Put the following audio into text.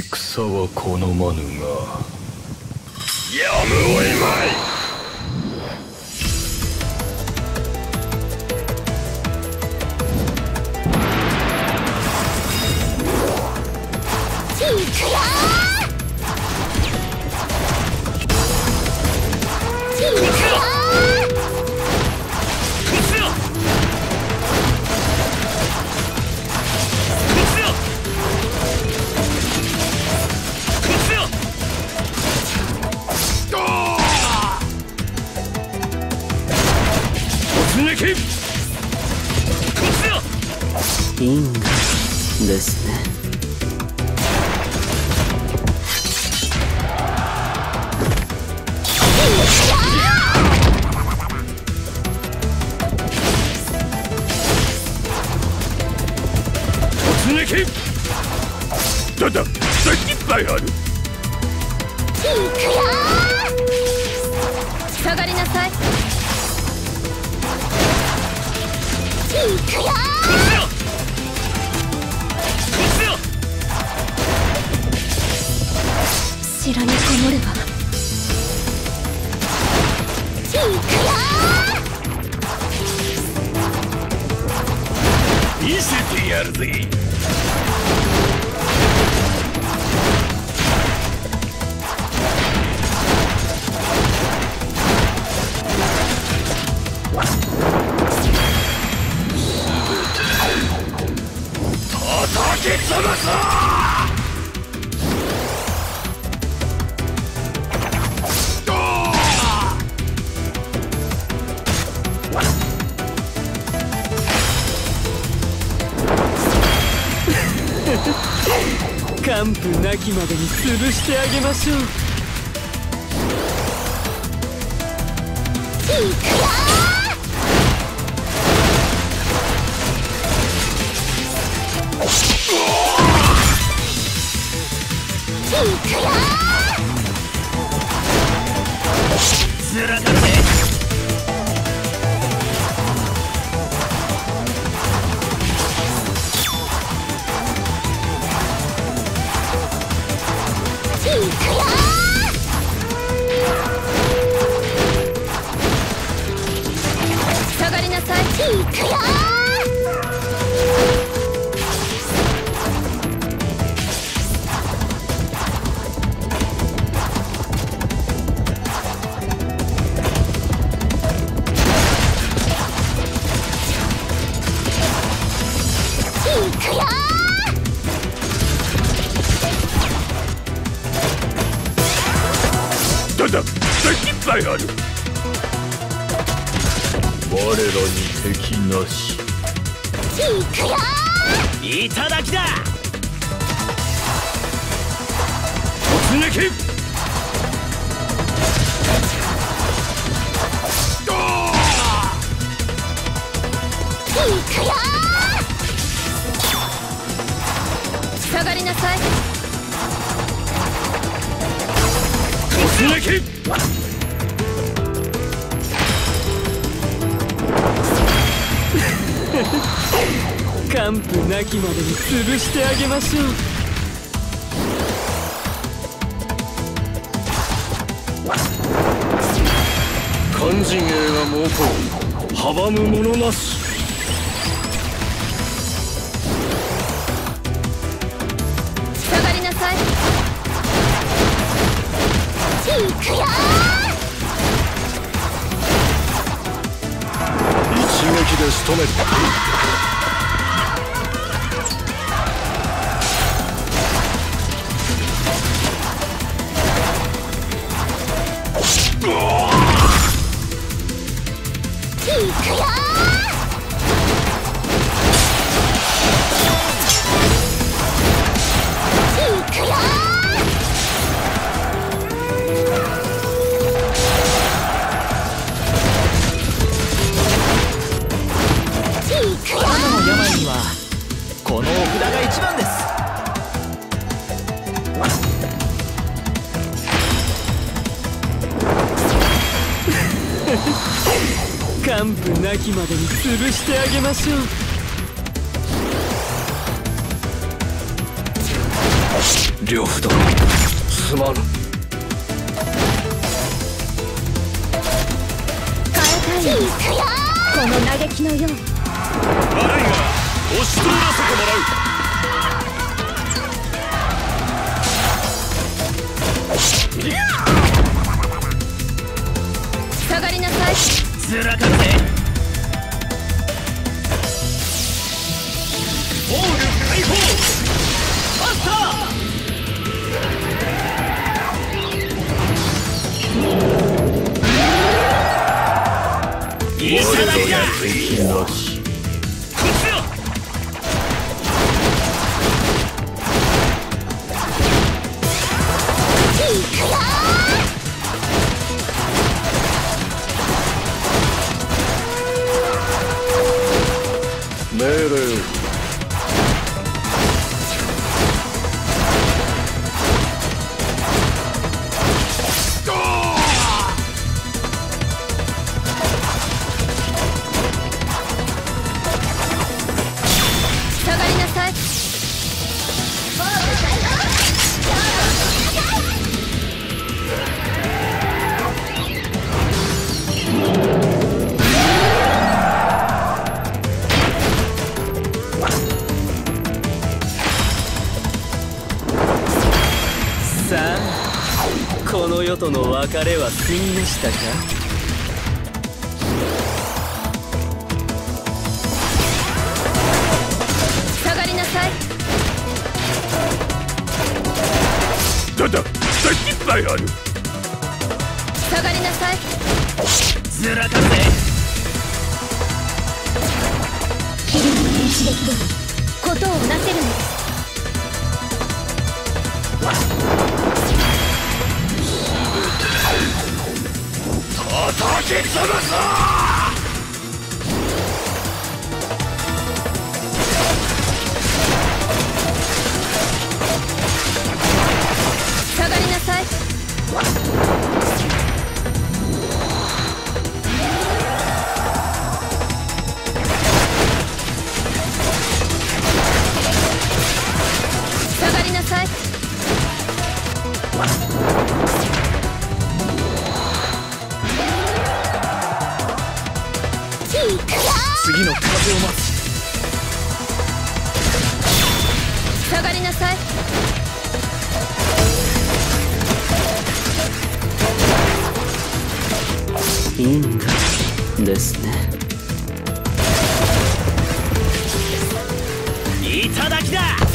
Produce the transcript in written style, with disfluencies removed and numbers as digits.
戦は好まぬがやむを得まい。 因果ですね。 突撃だ先っぱいある。 下がりなさい。城にこもれば。 見せてやるぜ。叩き潰す。 完膚なきまでに潰してあげましょう。 ずらかるぜ。 下がりなさい。 だ先っぱいある。我らに敵なし。 いただきだ。 突撃。 下がりなさい。 突撃。 完膚なきまでに潰してあげましょう。 肝心鋭が猛攻、阻む者なし。 下がりなさい。 一撃で仕留める。 完膚なきまでに潰してあげましょう。 呂布殿すまぬ。 変えたいのこの嘆きのよう。 悪いが押し通らせてもらう。 下がりなさい。 ずらかぜ。オール解放。マスター。いただきだ。こっちよ。 命令を。 下がりなさい。 さあ、この世との別れは済みましたか。 下がりなさい。 だ先っぱいある。 下がりなさい。 ずらかぜ。 昼の一撃でことをなせるのです。 叩き潰す。 下がりなさい。下がりなさい。 次の風を待つ。 下がりなさい。 因果ですね。いただきだ。